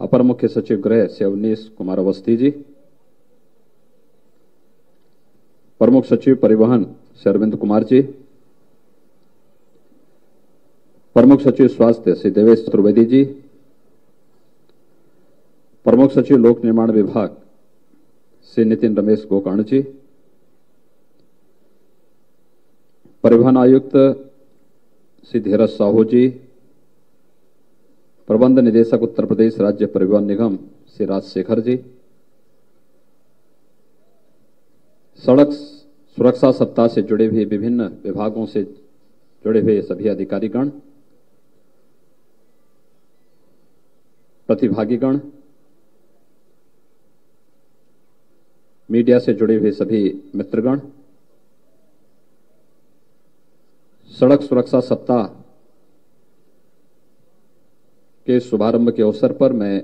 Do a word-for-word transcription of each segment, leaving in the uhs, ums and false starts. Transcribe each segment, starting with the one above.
अपर मुख्य सचिव गृह श्री अवनीश कुमार अवस्थी जी, प्रमुख सचिव परिवहन श्री अरविंद कुमार जी, प्रमुख सचिव स्वास्थ्य श्री देवेश चतुर्वेदी जी, प्रमुख सचिव लोक निर्माण विभाग श्री नितिन रमेश गोकर्ण जी, परिवहन आयुक्त श्री धीरज साहू जी, प्रबंध निदेशक उत्तर प्रदेश राज्य परिवहन निगम श्री राजशेखर जी, सड़क सुरक्षा सप्ताह से जुड़े हुए विभिन्न विभागों से जुड़े हुए सभी अधिकारीगण, प्रतिभागीगण, मीडिया से जुड़े हुए सभी मित्रगण, सड़क सुरक्षा सप्ताह के शुभारंभ के अवसर पर मैं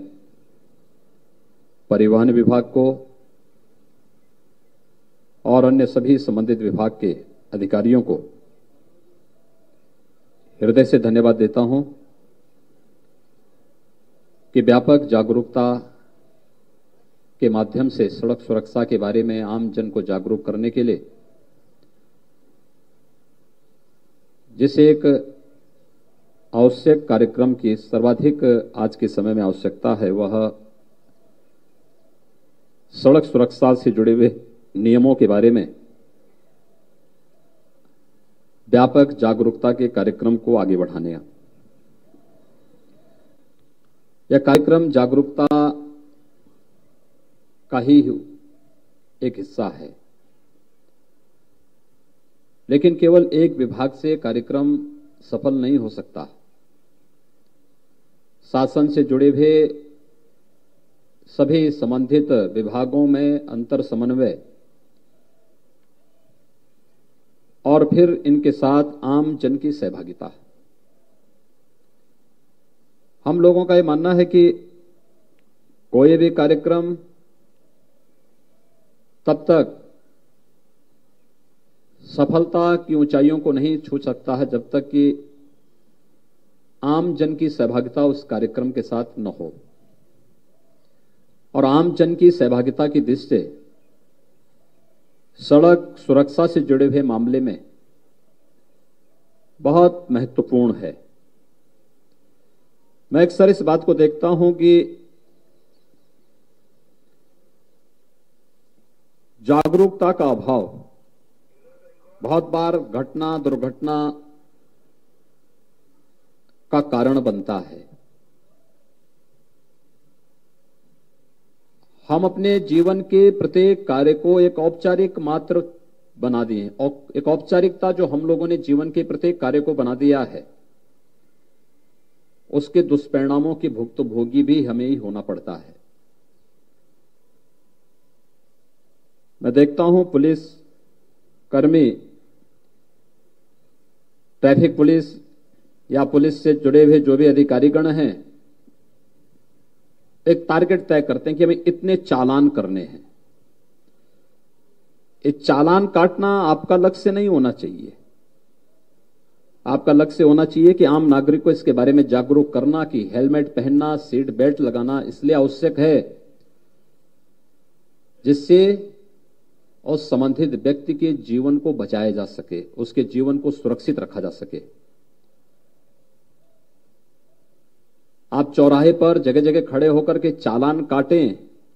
परिवहन विभाग को और अन्य सभी संबंधित विभाग के अधिकारियों को हृदय से धन्यवाद देता हूं कि व्यापक जागरूकता के माध्यम से सड़क सुरक्षा के बारे में आम जन को जागरूक करने के लिए जिस एक आवश्यक कार्यक्रम की सर्वाधिक आज के समय में आवश्यकता है, वह सड़क सुरक्षा से जुड़े हुए नियमों के बारे में व्यापक जागरूकता के कार्यक्रम को आगे बढ़ाने का। यह कार्यक्रम जागरूकता का ही एक हिस्सा है, लेकिन केवल एक विभाग से कार्यक्रम सफल नहीं हो सकता। शासन से जुड़े हुए सभी संबंधित विभागों में अंतर समन्वय और फिर इनके साथ आम जन की सहभागिता। हम लोगों का यह मानना है कि कोई भी कार्यक्रम तब तक सफलता की ऊंचाइयों को नहीं छू सकता है जब तक कि आम जन की सहभागिता उस कार्यक्रम के साथ न हो। और आम जन की सहभागिता की दृष्टि से सड़क सुरक्षा से जुड़े हुए मामले में बहुत महत्वपूर्ण है। मैं अक्सर इस बात को देखता हूं कि जागरूकता का अभाव बहुत बार घटना दुर्घटना का कारण बनता है। हम अपने जीवन के प्रत्येक कार्य को एक औपचारिक मात्र बना दिए, एक औपचारिकता जो हम लोगों ने जीवन के प्रत्येक कार्य को बना दिया है, उसके दुष्परिणामों की भुक्तभोगी भी हमें ही होना पड़ता है। मैं देखता हूं पुलिस कर्मी, ट्रैफिक पुलिस या पुलिस से जुड़े हुए जो भी अधिकारीगण हैं, एक टारगेट तय करते हैं कि हमें इतने चालान करने हैं। इस चालान काटना आपका लक्ष्य नहीं होना चाहिए। आपका लक्ष्य होना चाहिए कि आम नागरिक को इसके बारे में जागरूक करना कि हेलमेट पहनना, सीट बेल्ट लगाना इसलिए आवश्यक है जिससे उस संबंधित व्यक्ति के जीवन को बचाया जा सके, उसके जीवन को सुरक्षित रखा जा सके। आप चौराहे पर जगह जगह खड़े होकर के चालान काटें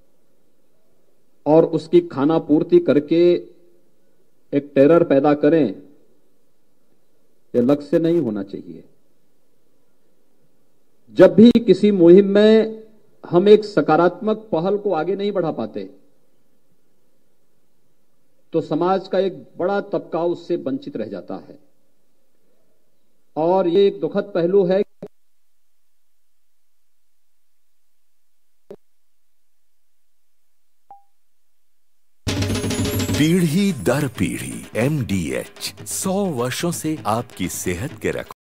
और उसकी खाना पूर्ति करके एक टेरर पैदा करें, यह लक्ष्य नहीं होना चाहिए। जब भी किसी मुहिम में हम एक सकारात्मक पहल को आगे नहीं बढ़ा पाते तो समाज का एक बड़ा तबका उससे वंचित रह जाता है। और ये एक दुखद पहलू है। पीढ़ी दर पीढ़ी एम डी एच सौ वर्षों से आपकी सेहत के रख